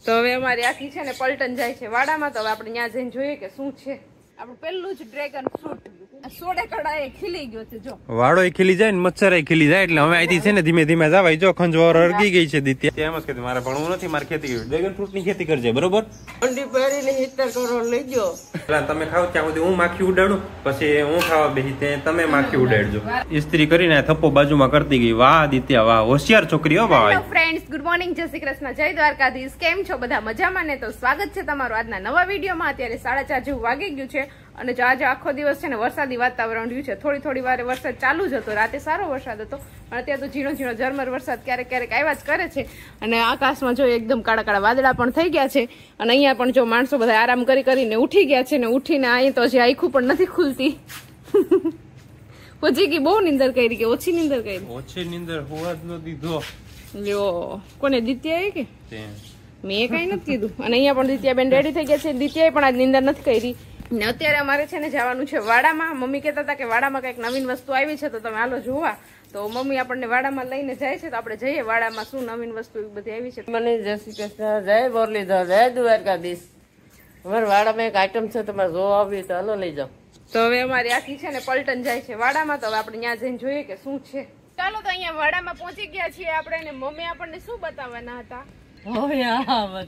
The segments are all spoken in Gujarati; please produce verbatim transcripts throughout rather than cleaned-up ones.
તો હવે અમારી આખી છે ને પલટન જાય છે વાડામાં. તો હવે આપણે ત્યાં જઈને જોઈએ કે શું છે. આપણું પેલું જ ડ્રેગન ફ્રૂટ સોડે કડાએ ખીલી ગયો છે. જો વાડો ખીલી જાય ને મચ્છર ખીલી જાય એટલે હવે અહીંથી છે ને ધીમે ધીમે જવાય. જો ખંજવાળ અરગી ગઈ છે દિત્યા. એમ જ કીધું મારે ભણવું નથી, મારે ખેતી કરવી. ડ્રેગન ફ્રૂટ ની ખેતી કરજે, બરોબર? ઠંડી પહેરીને સિત્તેર કરોડ લઈ ગયો. પેલા તમે ખાવ ત્યાં સુધી હું માખી ઉડાડું, પછી હું ખાવા બેસી તે તમે માખી ઉડાડજો. ઇસ્ત્રી કરીને થપ્પો બાજુમાં કરતી ગઈ. વાહ દિત્યા વાહ, હોશિયાર છોકરી હો ભાઈ. હેલો ફ્રેન્ડ્સ, ગુડ મોર્નિંગ, જય શ્રી કૃષ્ણ, જય દ્વારકાધીશ. કેમ છો બધા? મજામાં ને? તો સ્વાગત છે તમારું આજના નવા વિડીયોમાં. અત્યારે સાડા ચાર જેવું વાગી ગયું છે અને જો આજે આખો દિવસ છે ને વરસાદી વાતાવરણ રહ્યું છે. થોડી થોડી વારે વરસાદ ચાલુ જ હતો, રાતે સારો વરસાદ હતો, પણ અત્યારે તો ઝીણો ઝીણો ઝરમર વરસાદ ક્યારેક ક્યારેક આવ્યા જ કરે છે. અને આકાશમાં જો એકદમ કાળા કાળા વાદળા પણ થઈ ગયા છે. અને અહીંયા પણ જો માણસો બધા આરામ કરી કરીને ઉઠી ગયા છે ને ઉઠીને અહીં તો હજી આખું પણ નથી ખુલતી. પછી કે બહુ નીંદર કરી કે ઓછી નીંદર કરી? ઓછી નીંદર હોવા જ ન દીધો. લ્યો કોને? દિત્યાએ કે મેં કઈ નથી કીધું. અને અહીંયા પણ દિત્યા બેન રેડી થઈ ગયા છે. દિત્યાએ પણ આજ નીંદર નથી કરી. ને અત્યારે અમારે છે ને જવાનું છે વાડામાં. મમ્મી કહેતા હતા કે વાડામાં કઈક નવીન વસ્તુ આવી છે તો તમે હાલો જોવા. તો મમ્મી આપણને વાડામાં લઈને જાય છે. તો આપણે જઈએ વાડામાં શું નવીન વસ્તુ બધી આવી છે. મને જય શ્રી કૃષ્ણ, જય મુરલીધર, જય દ્વારકાધીશ. અમારા વાડામાં એક આઈટમ છે, તમારે જોવા આવી તો હાલો લઈ જાઓ. તો હવે અમારી આખી છે ને પલટન જાય છે વાડામાં. તો હવે આપણે ત્યાં જઈને જોઈએ કે શું છે. ચાલો તો અહીંયા વાડામાં પહોંચી ગયા છીએ આપણે. ને મમ્મી આપણને શું બતાવવાના હતા? તો મમ્મી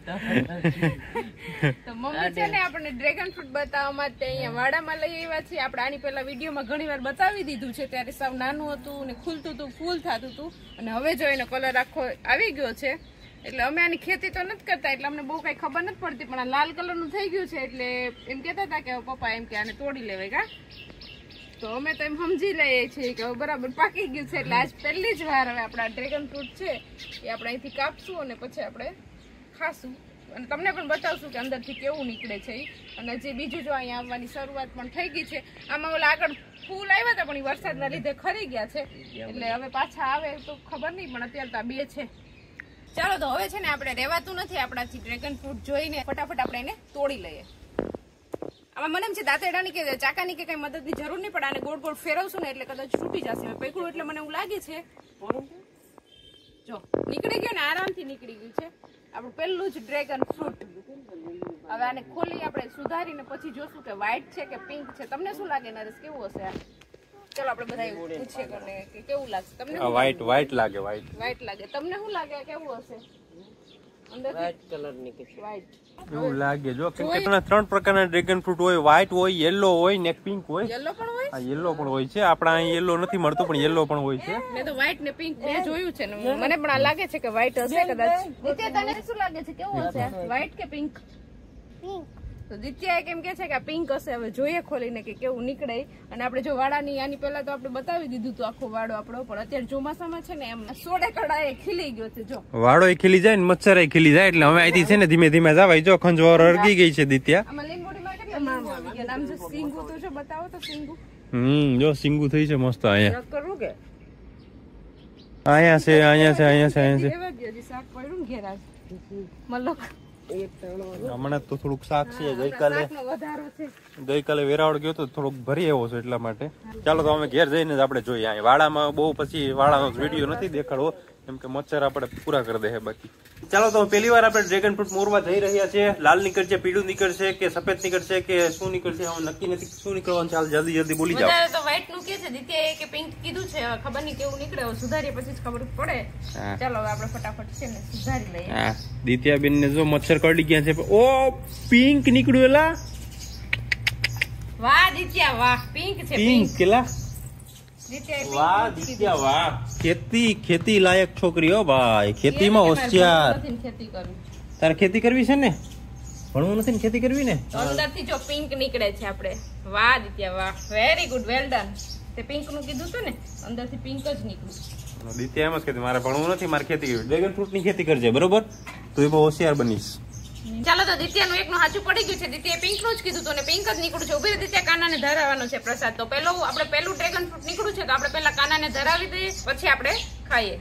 છે ને આપણને ડ્રેગન ફ્રૂટ બતાવવા માટે અહીંયા વાડામાં લઈ આવ્યા છીએ. આપણે આની પહેલા વિડીયોમાં ઘણી વાર બતાવી દીધું છે. ત્યારે સાવ નાનું હતું ને ખુલતું હતું, ફૂલ થતું હતું. અને હવે જો એનો કલર આખો આવી ગયો છે. એટલે અમે આની ખેતી તો નથી કરતા એટલે અમને બહુ કઈ ખબર નથી પડતી. પણ આ લાલ કલર નું થઈ ગયું છે એટલે એમ કેતા હતા કે પપ્પા એમ કે આને તોડી લેવાય કા. તો અમે તો એમ સમજી લઈએ છીએ કે બરાબર પાકી ગયું છે. એટલે આજ પહેલી જ વાર હવે આપણા ડ્રેગન ફ્રૂટ છે એ આપણે અહીંથી કાપશું અને પછી આપણે ખાશું. અને તમને પણ બતાવશું કે અંદરથી કેવું નીકળે છે. અને જે બીજું જો અહીંયા આવવાની શરૂઆત પણ થઈ ગઈ છે. આમાં ઓલા આગળ ફૂલ આવ્યા હતા પણ એ વરસાદના લીધે ખરી ગયા છે. એટલે હવે પાછા આવે તો ખબર નહીં, પણ અત્યારે તો આ બે છે. ચાલો તો હવે છે ને આપણે રહેવાતું નથી આપણાથી ડ્રેગન ફ્રૂટ જોઈને ફટાફટ આપણે એને તોડી લઈએ. આમાં મને એમ છે દાંતેડાની કે ચાકાની કે કઈ મદદની જરૂર નહીં પડે. આને ગોળ ગોળ ફેરવશું ને એટલે કદાચ છૂટી જશે. પકડું એટલે મને એવું લાગે છે. જો નીકળી ગયું ને, આરામથી નીકળી ગયું છે આપણું પેલું જ ડ્રેગન ફ્રૂટ. હવે આને ખોલી આપણે સુધારીને પછી જોશું કે વ્હાઈટ છે કે પિંક છે. તમને શું લાગે નરેશ, કેવું હશે આ? ચલો આપણે બધા પૂછીએ કે કેવું લાગશે તમને? વ્હાઈટ વ્હાઈટ લાગે. વ્હાઈટ વ્હાઈટ લાગે. તમને શું લાગે કેવું હશે? વ્હાઈટ કલર ની કે વ્હાઈટ એવું લાગે. જો કેમ કે ત્રણ પ્રકારના ડ્રેગન ફ્રૂટ હોય, વ્હાઈટ હોય, યેલો હોય ને પિંક હોય. યેલો પણ હોય? હા યેલો પણ હોય છે. આપણા અહીં યેલો નથી મળતું પણ યેલો પણ હોય છે. મેં તો વ્હાઈટ ને પિંક બે જોયું છે ને મને પણ આ લાગે છે કે વ્હાઈટ હશે કદાચ. દિત્યા તને શું લાગે છે કેવું હશે, વ્હાઈટ કે પિંક? પિંક. તો દિત્યા કેમ કે છે કે આ પિંક હશે. હવે જોઈએ ખોલીને કે કેવું નીકળે. અને આપણે જો વાડાની આની પહેલા તો આપણે બતાવી દીધું હતું આખો વાડો આપણો, પણ અત્યારે ચોમાસામાં છે ને એમ સોડે કડાએ ખીલી ગયો છે. જો વાડો ખીલી જાય ને મચ્છર ખીલી જાય એટલે હવે અહીંથી છે ને ધીમે ધીમે જવાય. જો ખંજવાળ અરગી ગઈ છે દિત્યા. આમાં લીંબોડીમાં કેટલા લીંબુ આવી ગયા? આમ જો સિંગુ તો જો બતાવો તો સિંગુ. હમ જો સિંગુ થઈ છે મસ્ત. અહીંયા કરવું કે અહીંયા છે, અહીંયા છે, અહીંયા છે, અહીંયા છે. એવા જ શાક પડ્યું ને ઘેરા મલ્લો. હમણાં તો થોડુંક શાક છે. ગઈકાલે વધારો છે. ગઈકાલે વેરાવળ ગયો તો થોડોક ભરી આવ્યો છે એટલા માટે. ચાલો તો અમે ઘેર જઈને જ આપણે જોઈએ. અહીંયા વાડામાં બહુ પછી વાડાનો વિડીયો નથી દેખાડવો કેમ કે મચ્છર આપણે પૂરા કરી દે. બાકી ચાલો તો પેલી વાર આપણે ડ્રેગન ફ્રૂટ મોરવા જઈ રહ્યા છે. લાલ નીકળશે, પીળું નીકળશે કે સફેદ નીકળશે કે શું નીકળશે હવે નક્કી નથી. શું નીકળવાનું ચાલ જલ્દી જલ્દી બોલી જાઓ. વધારે તો વ્હાઈટ નું કે છે દિત્યાએ કે પિંક કીધું છે. હવે ખબર નહીં કેવું નીકળે. હવે સુધારીએ પછી જ ખબર પડે. ચાલો હવે આપણે ફટાફટ છે ને સુધારી લઈએ. હા દિત્યાબેન ને જો મચ્છર કરડી ગયા છે. ઓ પિંક નીકળ્યું. એલા વાહ દિત્યા વાહ, પિંક છે. પિંક કેલા દિત્યા વાહ દિત્યા વાહ. ખેતી ખેતી લાયક છોકરી હો ભાઈ. ખેતીમાં હોશિયાર. ખેતી કરવી. તારે ખેતી કરવી છે ને? ભણવું નથી ને ખેતી કરવી ને? અંદર થી જો પિંક નીકળે છે આપણે. વાહ દિત્યા વાહ, વેરી ગુડ, વેલ ડન. તે પિંક નું કીધું હતું ને, અંદર થી પિંક જ નીકળ્યું. દિત્યા એમ જ કીધું મારે ભણવું નથી, મારે ખેતી કરવી. ડ્રેગન ફ્રૂટ ની ખેતી કરજે, બરોબર? તું એ બહુ હોશિયાર બનીશ. ચાલો તો દિત્યા નું એક નું સાચું પડી ગયું છે. દિત્યાએ પિંક નું જ કીધું હતું ને પિંક જ નીકળ્યું છે. ઉભી રહી દિત્યા, કાનાને ધરાવવાનો છે પ્રસાદ. તો પેલું આપણે પેલું ડ્રેગન ફ્રૂટ નીકળ્યું છે તો આપણે પેલા કાનાને ધરાવી દઈએ પછી આપણે ખાઈએ.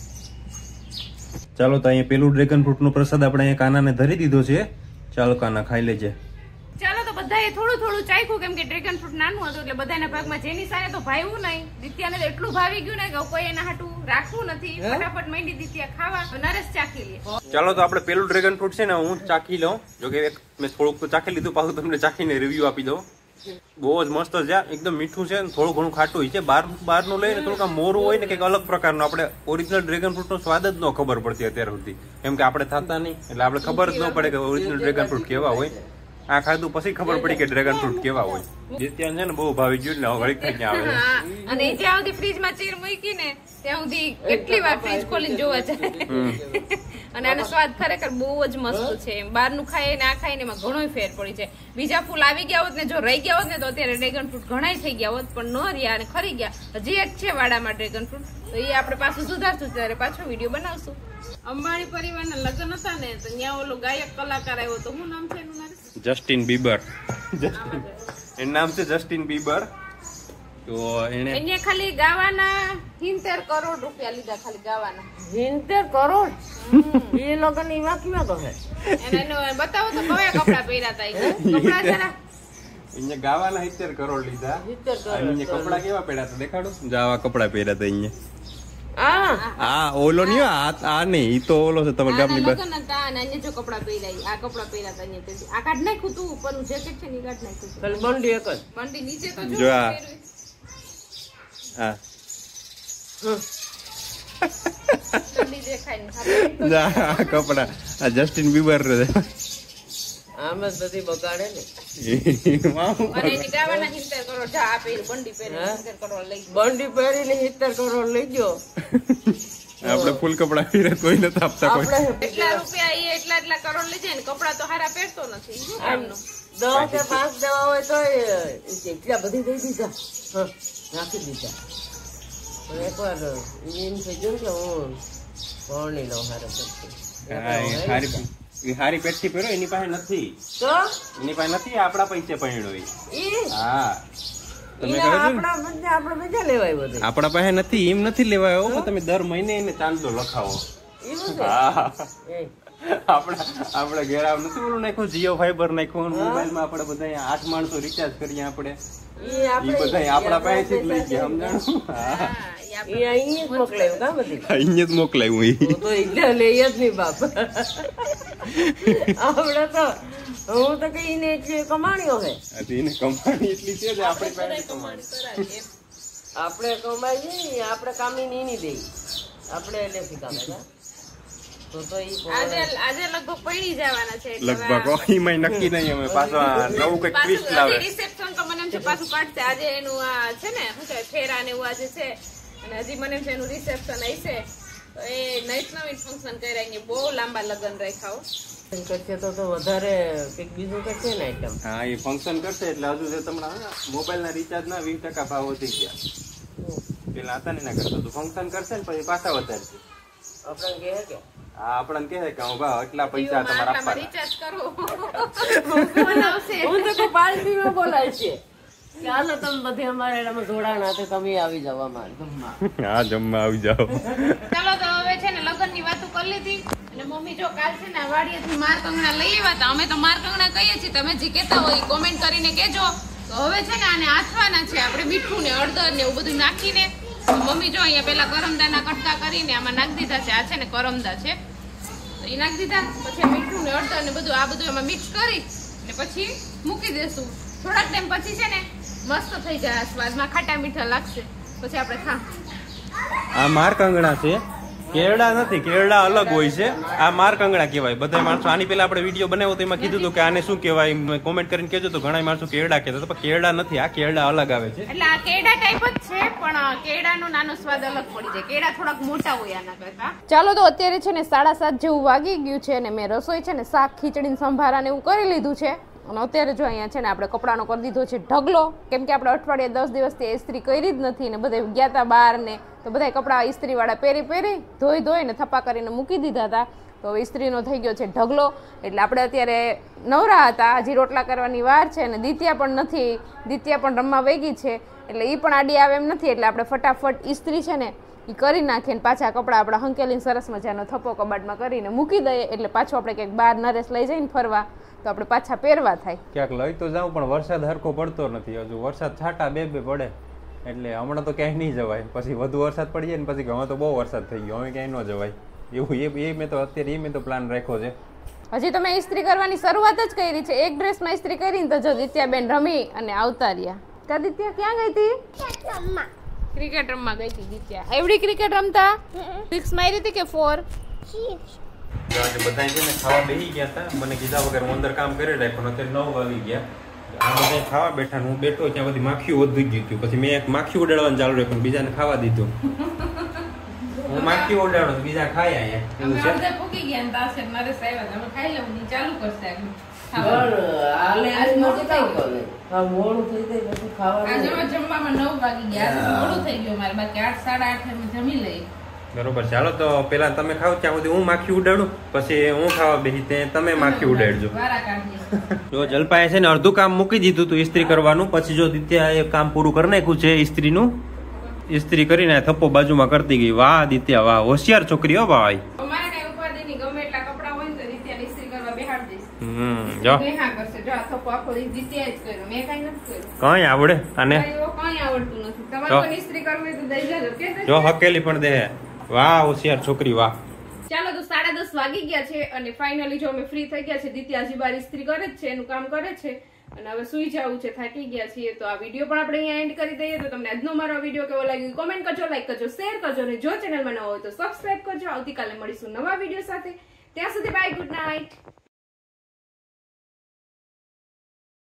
ચાલો તો અહીંયા પેલું ડ્રેગન ફ્રૂટ નો પ્રસાદ આપણે અહીંયા કાનાને ધરી દીધો છે. ચાલો કાના ખાઈ લેજે. ચાલો તો બધાએ થોડું થોડું ચાખ્યું કેમ કે ડ્રેગન ફ્રૂટ નાનું હતું એટલે બધાના ભાગમાં જેની સાથે તો ભાવ્યું નહીં. દિત્યાને તો એટલું ભાવી ગયું ને કે કોઈ એના હાટું રાખવું નથી. ફટાફટ માંડી દિત્યા ખાવા. નરેશ ચાખી લે. ચાલો તો આપણે પેલું ડ્રેગન ફ્રૂટ છે ને હું ચાખી લઉં. જો કે મેં થોડુંક તો ચાખી લીધું, પાછું તમને ચાખીને રિવ્યુ આપી દઉં. બહુ જ મસ્ત છે, એકદમ મીઠું છે, થોડું ઘણું ખાટું હોય છે. બહાર બહારનું લઈને થોડુંક આમ મોરું હોય ને કંઈક અલગ પ્રકારનું. આપણે ઓરિજિનલ ડ્રેગન ફ્રૂટ નો સ્વાદ જ ન ખબર પડતી અત્યાર સુધી, કેમ કે આપણે થતા નહીં એટલે આપણે ખબર જ ન પડે કે ઓરિજિનલ ડ્રેગન ફ્રૂટ કેવા હોય. આ ખાધું પછી ખબર પડી કે ડ્રેગન ફ્રૂટ કેવા હોય. ત્યાં છે ને બહુ ભાવી ગયું ને ઘડીક થઈ આવે. અને જ્યાં સુધી ફ્રીજમાં ચીર મૂકી ને ત્યાં સુધી કેટલી વાર ફ્રીજ ખોલીને જોવા જાય. અને આનો સ્વાદ ખરેખર બહુ જ મસ્ત છે. બહારનું ખાય ને આ ખાય ને એમાં ઘણો ફેર પડી છે. બીજા ફૂલ આવી ગયા હોત ને જો રહી ગયા હોત ને તો અત્યારે ડ્રેગન ફ્રૂટ ઘણા થઈ ગયા હોત, પણ ન રહ્યા અને ખરી ગયા. હજી એક છે વાડામાં ડ્રેગન ફ્રૂટ, તો એ આપણે પાછું સુધારશું ત્યારે પાછો વિડીયો બનાવશું. અંબાણી પરિવારના લગ્ન હતા ને તો ત્યાં ઓલો ગાયક કલાકાર આવ્યો તો શું નામ છે એનું? Justin Bieber. એનું નામ છે જસ્ટિન બીબર. તો એને એને ખાલી ગાવાના સિત્તેર કરોડ રૂપિયા લીધા. ખાલી ગાવાના સિત્તેર કરોડ એ લોકો ની વાક્યમાં તો છે. એને એનો બતાવો તો કયા કપડા પહેર્યા હતા. કપડા જરા એને ગાવાના સિત્તેર કરોડ લીધા. સિત્તેર કરોડ એને કપડા કેવા પહેર્યા હતા દેખાડો. જાવા કપડા પહેર્યા હતા એને. આ આ ઓલો નહીં, આ આ નહીં, ઈ તો ઓલો છે તમારા ગામની બસ. લગ્ન હતા અને અહીંયા જો કપડા પહેર્યા, આ કપડા પહેર્યા હતા અહીંયા. આ કાઢ નાખ્યું તું ઉપરનું જેકેટ છે ને કાઢ નાખ્યું. ખાલી બંડી એક જ બંડી નીચે તો જો જો આ. હા બંડી દેખાય ને જા કપડા આ જસ્ટિન બીબર રે. આમ જ બધી બગાડે ને. અને એની ગાવાના સિત્તેર કરોડ જા આ પહેરી બંડી પહેરી સિત્તેર કરોડ લઈ ગયો. બંડી પહેરીને સિત્તેર કરોડ લઈ ગયો. આપણે ફૂલ કપડા પહેરે કોઈ નથી આપતા કોઈ. આપણે એટલા રૂપિયા એ એટલા એટલા કરોડ લઈ જાય ને કપડા તો હારા પહેરતો નથી. શું કામનું? દસ કે પાંચ દેવા હોય તો એટલા બધી દઈ દીધા. હા, નાખી દીધા. પણ એકવાર એમ થઈ ગયું કે હું ભણી લઉં હારે પછી. હારી એ હારી પેટથી પહેરો એની પાસે નથી. તો એની પાસે નથી, આપણા પૈસે પહેર્યો એ. ઈ હા તમે ઈ કહો છો આપણા બધા આપણે બીજા લેવાય બધું. આપણા પાસે નથી એમ નથી લેવાયો, પણ તમે દર મહિને એને ચાંદલો લખાવો. એવું છે. હા એ આપણા આપણે ઘેર આવ નથી ઓલું નાખ્યું, જીઓ ફાઈબર નાખ્યું. મોબાઈલ માં આપણે બધા આઠ માણસો રિચાર્જ કરીએ આપણે. ઈ એ આપણે બધા આપણા પાસેથી જ લઈ ગયા, સમજાણું? હા ઈ અહીં જ મોકલાયું કાં બધી. અહીંયા જ મોકલાયું એ. હું તો એટલે લઈ જ નહીં બાપ. આપણે તો હું તો કઈ ને એટલી કમાણીઓ હે. એને કમાણી એટલી છે જ આપણી પાસે કમાણી. કરાવીએ. આપણે કમાઈ જઈએ આપણે કામી ની ની દઈ આપણે એટલે કામે કા તો તો ઈ આજે આજે લગભગ પડી જવાના છે એટલે લગભગ એમાં નક્કી નહીં. અમે પાછો આ નવું કઈક ટ્વિસ્ટ લાવે. રિસેપ્શન તો મને એમ છે પાછું કાઢશે. આજે એનું આ છે ને શું કહેવાય ફેરા ને એવું આજે છે અને હજી મને એમ છે એનું રિસેપ્શન હશે તો એ નવીન નવીન ફંક્શન કર્યા અહીંયા બહુ લાંબા લગ્ન રાખ્યા. કરશે તો તો વધારે કંઈક બીજું કરશે ને આઈટમ. હા એ ફંક્શન કરશે એટલે હજુ જે તમને મોબાઈલ ના રિચાર્જ ના વીસ ટકા ભાવ વધી ગયા. પેલા હતા ને ના કરતા તો ફંક્શન કરશે ને પછી પાછા વધારશે. આપણે કહે કે હા આપણને કહે કે હું ભાવ એટલા પૈસા તમારે આપવાના. રિચાર્જ કરો બનાવશે. હું તો કોઈ પાર્ટીમાં બોલાય છે ચાલો તમે બધી અમારે એનામાં જોડાણા તો તમે આવી જાવ અમારે જમવા. હા જમવા આવી જાઓ. ચાલો તો હવે છે ને લગ્ન ની વાતો કરી લીધી અને મમ્મી જો કાલ છે ને વાડીએથી માર કંગણા લઈ આવ્યા હતા. અમે તો માર કંગણા કહીએ છીએ, તમે જે કહેતા હોય કોમેન્ટ કરીને કહેજો. તો હવે છે ને આને આથવાના છે આપણે મીઠું ને હળદર ને એવું બધું નાખીને. મમ્મી જો અહીંયા પેલા કરમદાના કટકા કરીને આમાં નાખી દીધા છે. આ છે ને કરમદા છે તો એ નાખી દીધા. પછી મીઠું ને હળદર ને બધું આ બધું એમાં મિક્સ કરી ને પછી મૂકી દેશું. થોડાક ટાઈમ પછી છે ને મસ્ત થઈ જાય. સ્વાદમાં ખાટા મીઠા લાગશે પછી આપણે ખા. આ માર કંગણા છે, કેરડા નથી. કેરડા અલગ હોય છે, આ માર કંગણા કહેવાય. બધા માણસો આની પેલા આપણે વિડીયો બનાવ્યો તો એમાં કીધું હતું કે આને શું કહેવાય, કોમેન્ટ કરીને કહેજો. તો ઘણા માણસો કેરડા કહેતા હતા, પણ કેરડા નથી. આ કેરડા અલગ આવે છે. એટલે આ કેડા ટાઈપ જ છે પણ કેડાનો નાનો સ્વાદ અલગ પડી જાય. કેડા થોડાક મોટા હોય આના કરતા. ચાલો તો અત્યારે છે ને સાડા સાત જેવું વાગી ગયું છે અને મેં રસોઈ છે ને શાક ખીચડી સંભારા ને એવું કરી લીધું છે. અને અત્યારે જો અહીંયા છે ને આપણે કપડાનો કરી દીધો છે ઢગલો, કેમ કે આપણે અઠવાડિયે દસ દિવસથી ઇસ્ત્રી કરી જ નથી ને બધા ગયા હતા બહાર ને તો બધા કપડા ઇસ્ત્રી વાળા પહેરી પહેરી ધોઈ ધોઈ ને થપ્પા કરીને મૂકી દીધા હતા. તો હવે ઇસ્ત્રીનો થઈ ગયો છે ઢગલો. એટલે આપણે અત્યારે નવરા હતા, હજી રોટલા કરવાની વાર છે અને દિત્યા પણ નથી. દિત્યા પણ રમવા વેગી છે એટલે એ પણ આડી આવે એમ નથી. એટલે આપણે ફટાફટ ઇસ્ત્રી છે ને એ કરી નાખીએ ને પાછા કપડા આપણા હંકેલીને સરસ મજાનો થપ્પો કબાટમાં કરીને મૂકી દઈએ. એટલે પાછું આપણે કંઈક બહાર નરેશ લઈ જઈને ફરવા તો આપણે પાછા પહેરવા થાય. ક્યાંક લઈ તો જાઉં પણ વરસાદ હરખો પડતો નથી હજુ. વરસાદ છાંટા બે બે પડે એટલે હમણાં તો ક્યાંય નહીં જવાય. પછી વધુ વરસાદ પડી જાય ને પછી હવે તો બહુ વરસાદ થઈ ગયો, હવે ક્યાંય ન જવાય એવું. એ મેં તો અત્યારે એ મેં તો પ્લાન રાખ્યો છે. હજી તો મેં ઇસ્ત્રી કરવાની શરૂઆત જ કરી છે. એક ડ્રેસમાં ઇસ્ત્રી કરીને તો જો દિત્યાબેન રમી અને આવતા રહ્યા. કા દિત્યા ક્યાં ગઈ હતી? ક્રિકેટ રમવા ગઈ હતી દિત્યા. એવડી ક્રિકેટ રમતા સિક્સ મારી હતી કે ફોર? બધા છે ને ખાવા બેસી ગયા હતા, મને કીધા વગર હું અંદર કામ કરી રાખ્યો. અત્યારે નવ વાગી ગયા, આ બધા ખાવા બેઠા, હું બેઠો ત્યાં બધી માખીઓ વધી ગઈ હતી. પછી મેં એક માખી ઉડાડવાનું ચાલુ રાખ્યું, બીજાને ખાવા દીધું. હું માખી ઉડાડું, બીજા ખાય અહીંયા એવું છે. અમે પૂકી ગયા ને તાસે મારે સાહેબ અમે ખાઈ લઉં ની ચાલુ કરશે. આલે આજ મોડું થઈ ગયું. હા મોડું થઈ જાય પછી ખાવાનું. આજે જમવામાં નવ વાગી ગયા, મોડું થઈ ગયું મારે. બાકી આઠ સાડા આઠ અમે જમી લઈએ. બરોબર, ચાલો તો પેલા તમે ખાવ ત્યાં સુધી હું માખી ઉડાડું, પછી હું ખાવા બેસી તે તમે માખી ઉડાડજો. જો જલપાએ છે ને અડધું કામ મૂકી દીધું હતું ઇસ્ત્રી કરવાનું, પછી જો દિત્યા એ કામ પૂરું કરી નાખ્યું છે ઇસ્ત્રીનું. ઇસ્ત્રી કરીને થપ્પો બાજુમાં કરતી ગઈ. વાહ દિત્યા વાહ, હોશિયાર છોકરી હો ભાઈ. અમારે કઈ ઉપાધિ નહીં, ગમે એટલા કપડા હોય ને તો દિત્યા ઇસ્ત્રી કરવા બેહાડ દઈશ. હમ જો હા કરશે. જો આ થપ્પો આખો દિવસ દિત્યા જ કર્યો, મેં કઈ નથી કર્યું. કઈ આવડે અને કઈ આવડતું નથી. તમારે કોઈ ઇસ્ત્રી કરવી તો દઈ જજો કે જો હકેલી પણ દે. વાહ હોશિયાર છોકરી વાહ. ચાલો તો સાડા દસ વાગી ગયા છે અને ફાઇનલી જો અમે ફ્રી થઈ ગયા છે. દિત્યા હજી બાર ઇસ્ત્રી કરે જ છે, એનું કામ કરે છે અને હવે સુઈ જવું છે, થાકી ગયા છીએ. તો આ વિડીયો પણ આપણે અહીંયા એન્ડ કરી દઈએ. તો તમને આજનો મારો વિડીયો કેવો લાગ્યો કોમેન્ટ કરજો, લાઈક કરજો, શેર કરજો અને જો ચેનલમાં નવા હોય તો સબસ્ક્રાઇબ કરજો. આવતીકાલે મળીશું નવા વિડીયો સાથે. ત્યાં સુધી બાય, ગુડ નાઇટ.